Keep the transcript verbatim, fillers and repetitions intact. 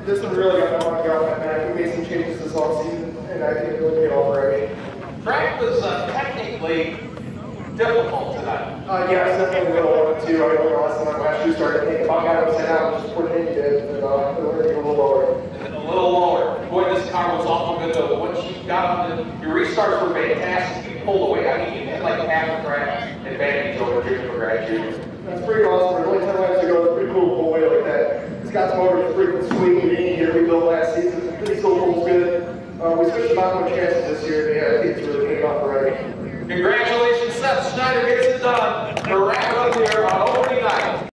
this one really got my mind going back. We made some changes this offseason, and I think it really paid off already. Track was uh, technically difficult tonight. Uh, yeah, it's definitely a little one too. I remember last time I actually started thinking about got upside down, just put it in, you did, and uh, it went a little lower. A little lower. Boy, this car was awful good though. Once you got on the, your restarts were fantastic. You pulled away. I mean, you had like half a track advantage over Jimmy McGrath Junior That's pretty awesome. Only ten laps ago, it's pretty cool to pull away like that. Scott's motor is freaking sweet. We didn't get rebuilt last season. It still pulls good. Uh, we switched about more chances this year, and yeah, I think it's really paid off already. Congratulations, Seth Schneider gets it done. We're wrapping up here on